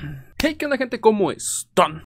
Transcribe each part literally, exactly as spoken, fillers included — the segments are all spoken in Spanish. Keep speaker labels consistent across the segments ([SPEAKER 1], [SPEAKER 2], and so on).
[SPEAKER 1] Hey, ¿qué onda, gente? ¿Cómo están?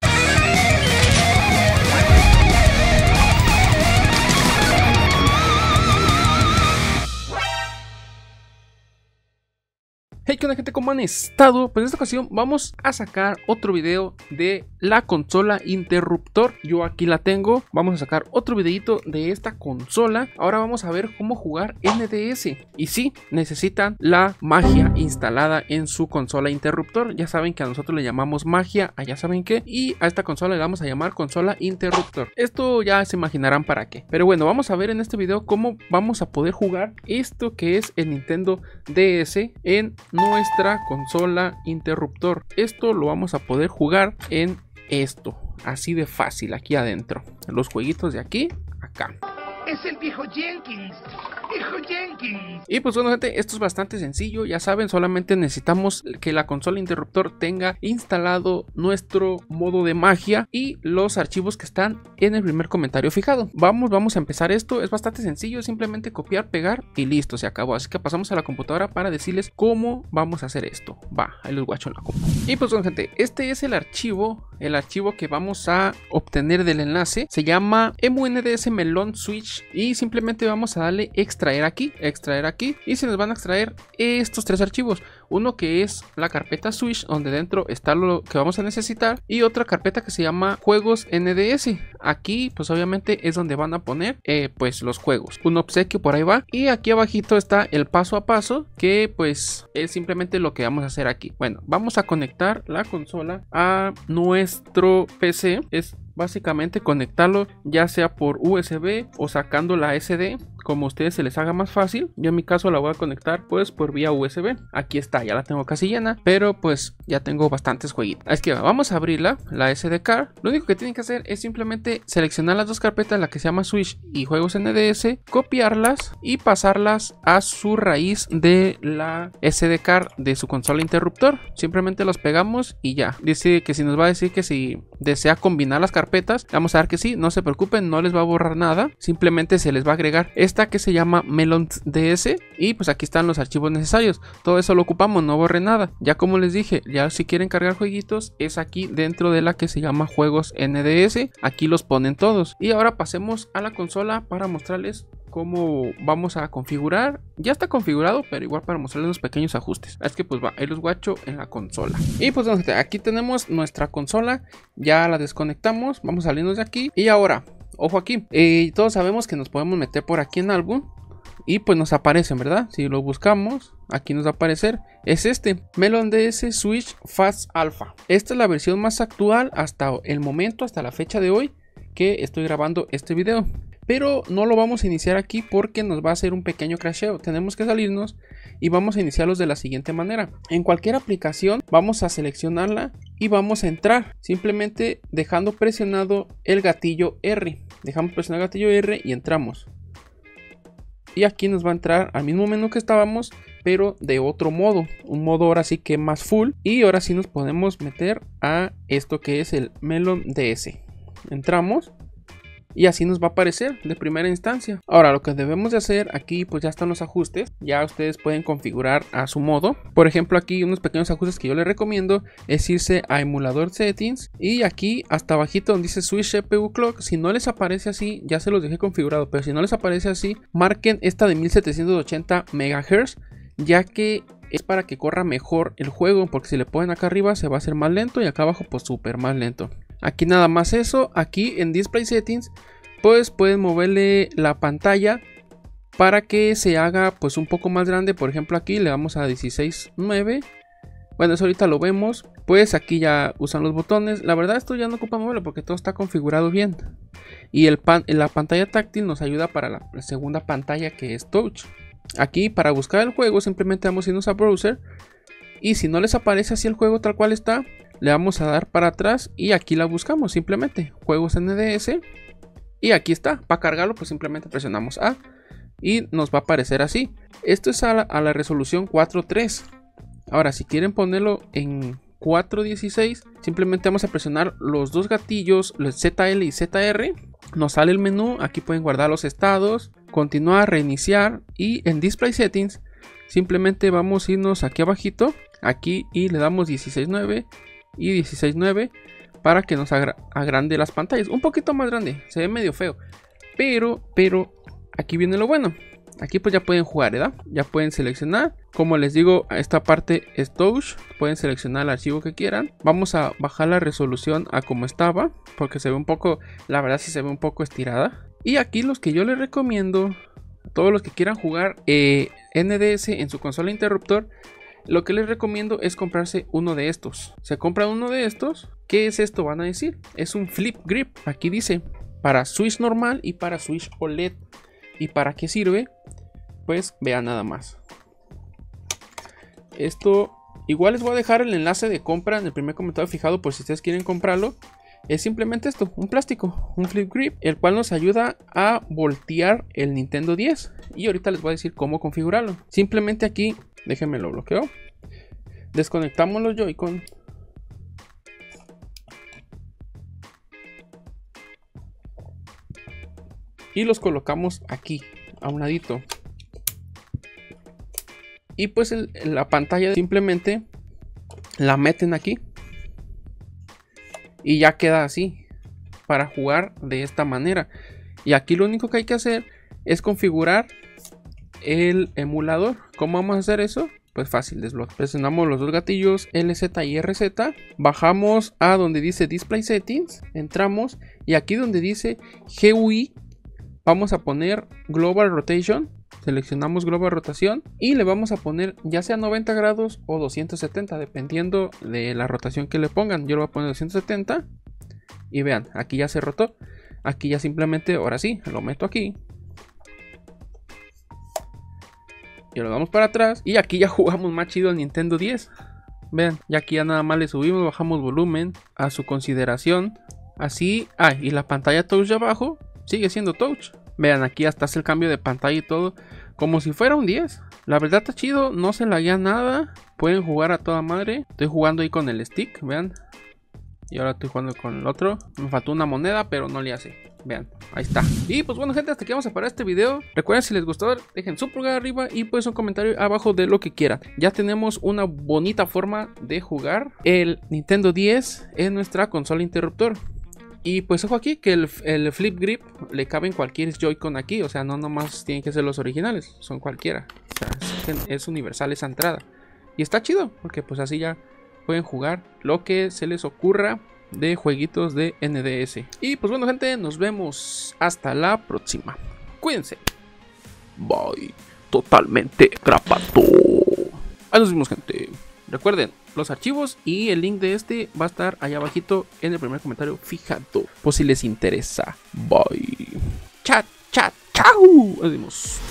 [SPEAKER 1] Hey, ¿qué onda, gente? ¿Cómo han estado? Pues en esta ocasión vamos a sacar otro video de la consola Interruptor. Yo aquí la tengo. Vamos a sacar otro videito de esta consola. Ahora vamos a ver cómo jugar N D S. Y sí, necesitan la magia instalada en su consola Interruptor. Ya saben que a nosotros le llamamos magia, allá saben qué. Y a esta consola le vamos a llamar consola Interruptor. Esto ya se imaginarán para qué. Pero bueno, vamos a ver en este video cómo vamos a poder jugar esto que es el Nintendo D S en nuestra consola Interruptor. Esto lo vamos a poder jugar en esto, así de fácil, aquí adentro. Los jueguitos de aquí, acá.
[SPEAKER 2] Es el viejo Jenkins, viejo Jenkins.
[SPEAKER 1] Y pues bueno, gente, esto es bastante sencillo. Ya saben, solamente necesitamos que la consola Interruptor tenga instalado nuestro modo de magia y los archivos que están en el primer comentario fijado. Vamos, vamos a empezar esto. Es bastante sencillo, simplemente copiar, pegar y listo, se acabó. Así que pasamos a la computadora para decirles cómo vamos a hacer esto. Va, ahí los guacho en la compu. Y pues bueno, gente, este es el archivo, el archivo que vamos a obtener del enlace. Se llama munds melon switch. Y simplemente vamos a darle extraer aquí, extraer aquí y se nos van a extraer estos tres archivos. Uno que es la carpeta switch, donde dentro está lo que vamos a necesitar, y otra carpeta que se llama juegos N D S. Aquí pues obviamente es donde van a poner eh, pues los juegos. Un obsequio por ahí va, y aquí abajito está el paso a paso, que pues es simplemente lo que vamos a hacer aquí. Bueno, vamos a conectar la consola a nuestro P C. Es básicamente conectarlo ya sea por U S B o sacando la S D, como a ustedes se les haga más fácil. Yo en mi caso la voy a conectar pues por vía U S B. Aquí está, ya la tengo casi llena, pero pues ya tengo bastantes jueguitos. Así que vamos a abrirla, la S D card. Lo único que tienen que hacer es simplemente seleccionar las dos carpetas, la que se llama Switch y juegos N D S, copiarlas y pasarlas a su raíz de la S D card de su consola Interruptor. Simplemente los pegamos y ya. Dice que si nos va a decir que si desea combinar las carpetas, vamos a dar que sí, no se preocupen, no les va a borrar nada, simplemente se les va a agregar esta que se llama melons D S y pues aquí están los archivos necesarios. Todo eso lo ocupamos, no borre nada. Ya como les dije, ya si quieren cargar jueguitos es aquí dentro de la que se llama juegos N D S, aquí los ponen todos. Y ahora pasemos a la consola para mostrarles cómo vamos a configurar. Ya está configurado, pero igual para mostrarles unos pequeños ajustes. Es que pues va, ahí los guacho en la consola. Y pues aquí tenemos nuestra consola, ya la desconectamos, vamos a salirnos de aquí. Y ahora, ojo aquí, eh, todos sabemos que nos podemos meter por aquí en álbum y pues nos aparecen, ¿verdad? Si lo buscamos, aquí nos va a aparecer, es este, melons D S Switch Fast Alpha. Esta es la versión más actual hasta el momento, hasta la fecha de hoy que estoy grabando este video. Pero no lo vamos a iniciar aquí porque nos va a hacer un pequeño crasheo. Tenemos que salirnos y vamos a iniciarlos de la siguiente manera. En cualquier aplicación vamos a seleccionarla y vamos a entrar. Simplemente dejando presionado el gatillo R. Dejamos presionado el gatillo R y entramos. Y aquí nos va a entrar al mismo menú que estábamos, pero de otro modo. Un modo ahora sí que más full. Y ahora sí nos podemos meter a esto que es el melons D S. Entramos. Y así nos va a aparecer de primera instancia. Ahora lo que debemos de hacer aquí, pues ya están los ajustes. Ya ustedes pueden configurar a su modo. Por ejemplo, aquí unos pequeños ajustes que yo les recomiendo es irse a emulador settings. Y aquí hasta abajito donde dice Switch C P U Clock, si no les aparece así, ya se los dejé configurado. Pero si no les aparece así, marquen esta de mil setecientos ochenta megahertz, ya que es para que corra mejor el juego. Porque si le ponen acá arriba se va a hacer más lento y acá abajo pues súper más lento. Aquí nada más eso. Aquí en Display Settings pues pueden moverle la pantalla para que se haga pues un poco más grande. Por ejemplo aquí le damos a dieciséis nueve. Bueno, eso ahorita lo vemos. Pues aquí ya usan los botones. La verdad esto ya no ocupa moverlo porque todo está configurado bien. Y el pan, la pantalla táctil nos ayuda para la, la segunda pantalla que es Touch. Aquí para buscar el juego simplemente vamos a irnos a Browser. Y si no les aparece así el juego tal cual está, le vamos a dar para atrás y aquí la buscamos simplemente, juegos N D S, y aquí está. Para cargarlo pues simplemente presionamos A y nos va a aparecer así. Esto es a la, a la resolución cuatro tres. Ahora si quieren ponerlo en cuatro dieciséis, simplemente vamos a presionar los dos gatillos, los Z L y Z R. Nos sale el menú, aquí pueden guardar los estados, continuar, reiniciar, y en Display Settings simplemente vamos a irnos aquí abajito, aquí, y le damos dieciséis nueve y dieciséis nueve para que nos agra agrande las pantallas. Un poquito más grande, se ve medio feo. Pero, pero, aquí viene lo bueno. Aquí pues ya pueden jugar, ¿verdad? Ya pueden seleccionar. Como les digo, esta parte es touch. Pueden seleccionar el archivo que quieran. Vamos a bajar la resolución a como estaba, porque se ve un poco, la verdad sí se ve un poco estirada. Y aquí los que yo les recomiendo, a todos los que quieran jugar eh, N D S en su consola interruptor, lo que les recomiendo es comprarse uno de estos. Se compra uno de estos. ¿Qué es esto? Van a decir. Es un flip grip. Aquí dice para Switch normal y para Switch O L E D. ¿Y para qué sirve? Pues vean nada más. Esto igual les voy a dejar el enlace de compra en el primer comentario fijado por si ustedes quieren comprarlo. Es simplemente esto, un plástico, un flip grip, el cual nos ayuda a voltear el Nintendo diez. Y ahorita les voy a decir cómo configurarlo. Simplemente aquí, déjenme lo bloqueo. Desconectamos los Joy-Con. Y los colocamos aquí, a un ladito. Y pues el, la pantalla simplemente la meten aquí. Y ya queda así. Para jugar de esta manera. Y aquí lo único que hay que hacer es configurar el emulador. ¿Cómo vamos a hacer eso? Pues fácil, desbloqueamos. Presionamos los dos gatillos L Z y R Z. Bajamos a donde dice Display Settings. Entramos. Y aquí donde dice G U I. Vamos a poner Global Rotation. Seleccionamos Global Rotación. Y le vamos a poner ya sea noventa grados o doscientos setenta. Dependiendo de la rotación que le pongan. Yo le voy a poner doscientos setenta. Y vean, aquí ya se rotó. Aquí ya simplemente, ahora sí, lo meto aquí. Y lo damos para atrás. Y aquí ya jugamos más chido el Nintendo diez. Vean, ya aquí ya nada más le subimos, bajamos volumen a su consideración. Así, ah, y la pantalla touch de abajo sigue siendo touch. Vean, aquí hasta hace el cambio de pantalla y todo. Como si fuera un diez. La verdad está chido, no se laguea nada. Pueden jugar a toda madre. Estoy jugando ahí con el stick, vean. Y ahora estoy jugando con el otro. Me faltó una moneda, pero no le hace. Vean, ahí está. Y pues bueno, gente, hasta aquí vamos a parar este video. Recuerden, si les gustó, dejen su pulgar arriba y pues un comentario abajo de lo que quieran. Ya tenemos una bonita forma de jugar el Nintendo diez en nuestra consola interruptor. Y pues ojo aquí que el, el flip grip le cabe en cualquier Joy-Con aquí. O sea, no nomás tienen que ser los originales, son cualquiera. O sea, es, es universal esa entrada. Y está chido, porque pues así ya pueden jugar lo que se les ocurra de jueguitos de N D S. Y pues bueno, gente, nos vemos hasta la próxima. Cuídense. Bye. Totalmente grabado. Ahí nos vemos, gente. Recuerden, los archivos y el link de este va a estar allá abajito en el primer comentario fijado, por si les interesa. Bye. Chat, chat, chao. Nos vemos.